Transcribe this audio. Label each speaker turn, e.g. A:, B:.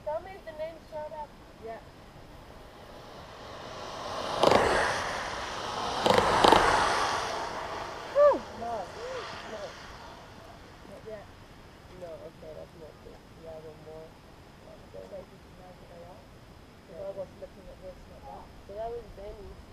A: Tell me if the name showed up.
B: Yeah.
A: Whew.
B: No.
A: No.
B: Not yet.
A: No, okay, that's not good. Yeah, one more.
B: What stages now do they are? Because
A: Yeah.
B: I was looking at this, not that.
A: So that was Benny's.